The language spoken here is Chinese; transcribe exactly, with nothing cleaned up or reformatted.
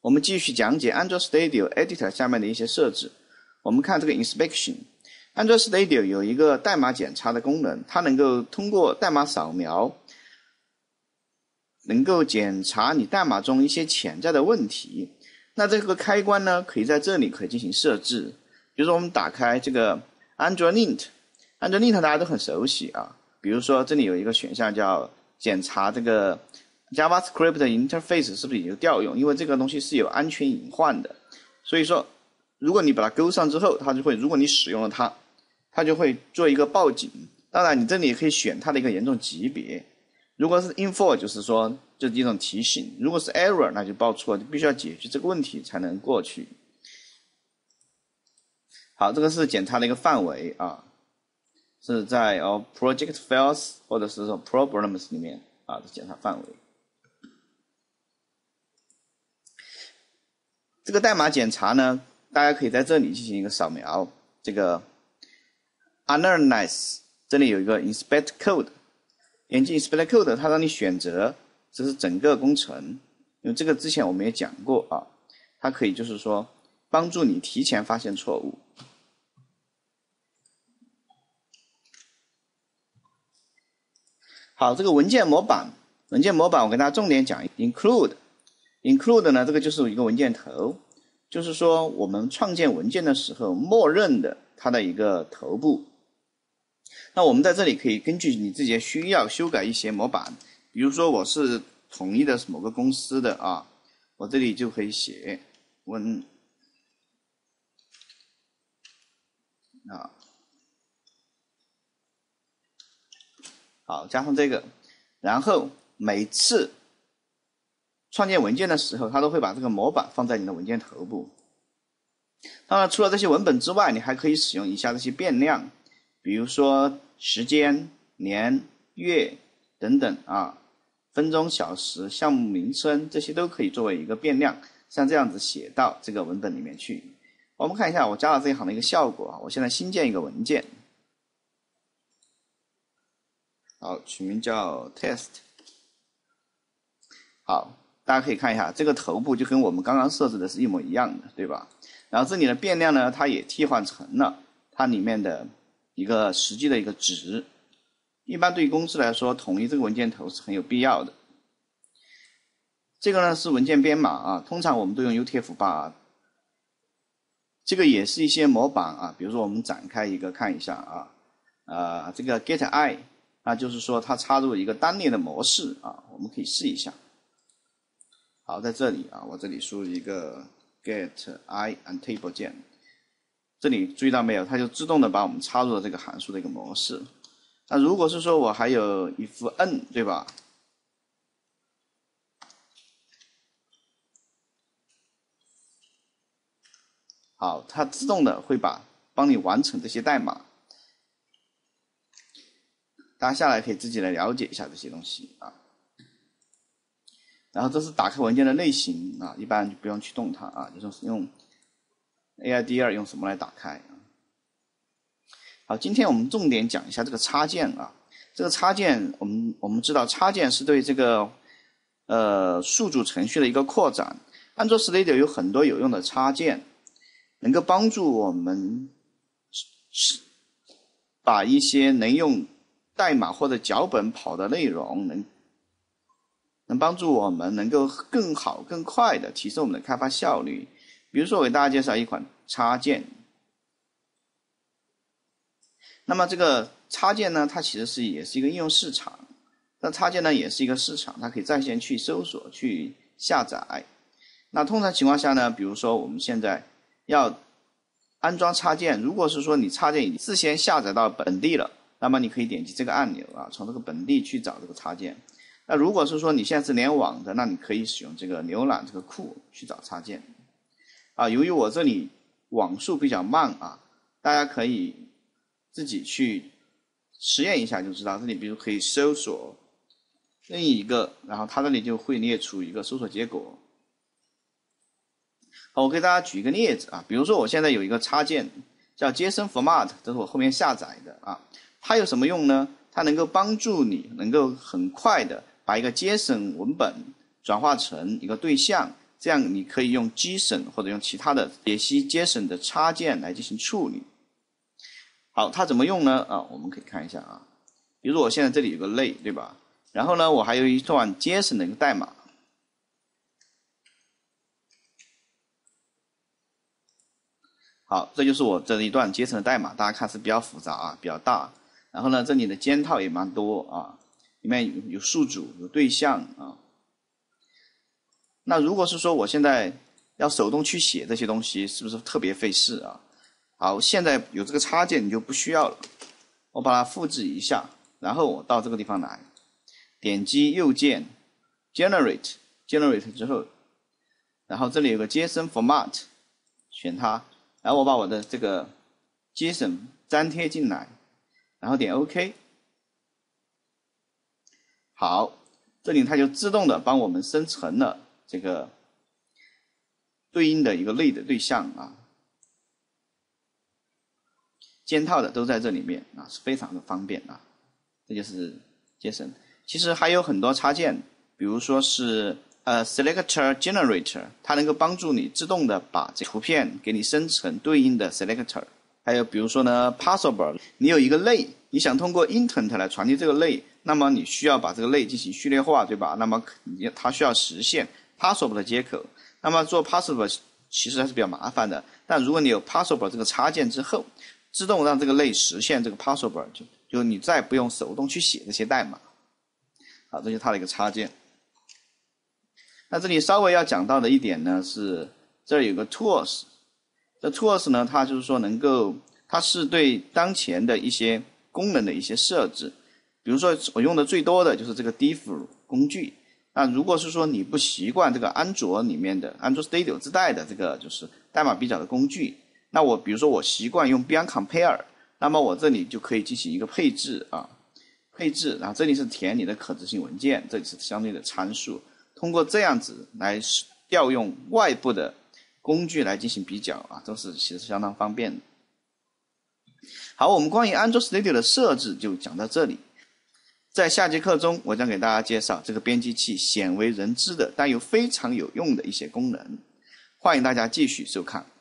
我们继续讲解 Android Studio Editor 下面的一些设置。我们看这个 Inspection。Android Studio 有一个代码检查的功能，它能够通过代码扫描，能够检查你代码中一些潜在的问题。那这个开关呢，可以在这里可以进行设置。比如说我们打开这个 Android Lint，Android Lint 大家都很熟悉啊。比如说这里有一个选项叫检查这个 JavaScript 的 interface 是不是有调用，因为这个东西是有安全隐患的，所以说如果你把它勾上之后，它就会，如果你使用了它，它就会做一个报警。当然你这里也可以选它的一个严重级别，如果是 info 就是说就是一种提醒，如果是 error 那就报错，就必须要解决这个问题才能过去。好，这个是检查的一个范围啊，是在哦 project files 或者是说 problems 里面啊的检查范围。这个代码检查呢，大家可以在这里进行一个扫描。这个 Analyze 这里有一个 Inspect Code， 点击 Inspect Code， 它让你选择这是整个工程，因为这个之前我们也讲过啊，它可以就是说帮助你提前发现错误。好，这个文件模板，文件模板我跟大家重点讲 Include。Include 呢，这个就是一个文件头，就是说我们创建文件的时候，默认的它的一个头部。那我们在这里可以根据你自己的需要修改一些模板，比如说我是统一的某个公司的啊，我这里就可以写文啊，好，加上这个，然后每次创建文件的时候，它都会把这个模板放在你的文件头部。当然，除了这些文本之外，你还可以使用以下这些变量，比如说时间、年、月等等啊，分钟、小时、项目名称，这些都可以作为一个变量，像这样子写到这个文本里面去。我们看一下我加了这一行的一个效果啊，我现在新建一个文件，好，取名叫 test。好。大家可以看一下，这个头部就跟我们刚刚设置的是一模一样的，对吧？然后这里的变量呢，它也替换成了它里面的一个实际的一个值。一般对于公司来说，统一这个文件头是很有必要的。这个呢是文件编码啊，通常我们都用 U T F 八。这个也是一些模板啊，比如说我们展开一个看一下啊，呃，这个 get I， 那就是说它插入一个单列的模式啊，我们可以试一下。好，在这里啊，我这里输入一个 get I and table 键，这里注意到没有？它就自动的把我们插入了这个函数的一个模式。那如果是说我还有 if n， 对吧？好，它自动的会把帮你完成这些代码。大家下来可以自己来了解一下这些东西啊。然后这是打开文件的类型啊，一般就不用去动它啊，就是用 A I D 二 用什么来打开啊？好，今天我们重点讲一下这个插件啊。这个插件，我们我们知道插件是对这个呃数组程序的一个扩展。Android Studio 有很多有用的插件，能够帮助我们把一些能用代码或者脚本跑的内容能。能帮助我们能够更好更快的提升我们的开发效率。比如说我给大家介绍一款插件，那么这个插件呢，它其实是也是一个应用市场，那插件呢也是一个市场，它可以在线去搜索去下载。那通常情况下呢，比如说我们现在要安装插件，如果是说你插件已经事先下载到本地了，那么你可以点击这个按钮啊，从这个本地去找这个插件。那如果是说你现在是联网的，那你可以使用这个浏览这个库去找插件啊。由于我这里网速比较慢啊，大家可以自己去实验一下就知道。这里比如可以搜索任意一个，然后它这里就会列出一个搜索结果。好，我给大家举一个例子啊，比如说我现在有一个插件叫 JSON Format， 这是我后面下载的啊。它有什么用呢？它能够帮助你能够很快的把一个 JSON 文本转化成一个对象， 这样你可以用 JSON 或者用其他的解析 JSON 的插件来进行处理。好，它怎么用呢？啊，我们可以看一下啊，比如说我现在这里有个类，对吧？然后呢，我还有一段 JSON 的一个代码。好，这就是我这一段JSON的代码，大家看是比较复杂啊，比较大。然后呢，这里的间套也蛮多啊，里面有有宿主、有对象啊。那如果是说我现在要手动去写这些东西，是不是特别费事啊？好，现在有这个插件你就不需要了。我把它复制一下，然后我到这个地方来，点击右键 Generate Generate 之后，然后这里有个 JSON Format， 选它。然后我把我的这个 JSON 粘贴进来，然后点 OK。好，这里它就自动的帮我们生成了这个对应的一个类的对象啊，间套的都在这里面啊，是非常的方便啊。这就是 JSON。其实还有很多插件，比如说是呃 Selector Generator， 它能够帮助你自动的把这图片给你生成对应的 Selector。还有比如说呢 Parsable， 你有一个类，你想通过 Intent 来传递这个类，那么你需要把这个类进行序列化，对吧？那么它需要实现 Parsable 的接口。那么做 Parsable 其实还是比较麻烦的，但如果你有 Parsable 这个插件之后，自动让这个类实现这个 Parsable， 就就你再不用手动去写这些代码。好，这就是它的一个插件。那这里稍微要讲到的一点呢是，这儿有个 Tools， 这 Tools 呢，它就是说能够，它是对当前的一些功能的一些设置。比如说我用的最多的就是这个 diff 工具。那如果是说你不习惯这个安卓里面的安卓 Studio 自带的这个就是代码比较的工具，那我比如说我习惯用 Beyond Compare， 那么我这里就可以进行一个配置啊，配置，然后这里是填你的可执行文件，这里是相对的参数。通过这样子来调用外部的工具来进行比较啊，都是其实相当方便的。好，我们关于安卓 Studio 的设置就讲到这里。在下节课中，我将给大家介绍这个编辑器鲜为人知的但又非常有用的一些功能，欢迎大家继续收看。